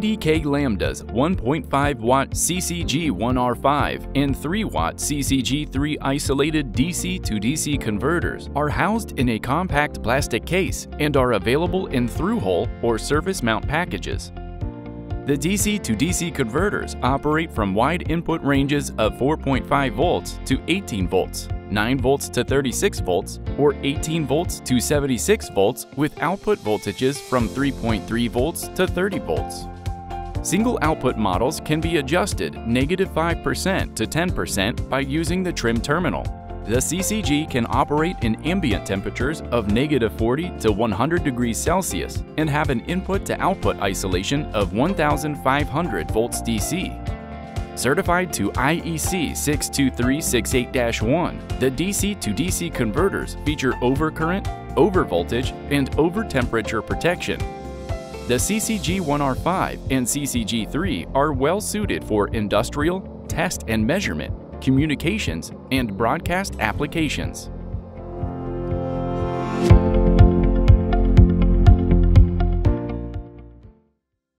TDK-Lambda's 1.5W CCG1R5 and 3W CCG3 isolated DC-to-DC converters are housed in a compact plastic case and are available in through-hole or surface mount packages. The DC-to-DC converters operate from wide input ranges of 4.5 volts to 18 volts, 9 volts to 36 volts, or 18 volts to 76 volts with output voltages from 3.3 volts to 30 volts. Single output models can be adjusted -5% to 10% by using the trim terminal. The CCG can operate in ambient temperatures of -40 to 100 degrees Celsius and have an input-to-output isolation of 1,500 volts DC. Certified to IEC 62368-1, the DC-to-DC converters feature overcurrent, overvoltage, and overtemperature protection. The CCG1R5 and CCG3 are well suited for industrial, test and measurement, communications, and broadcast applications.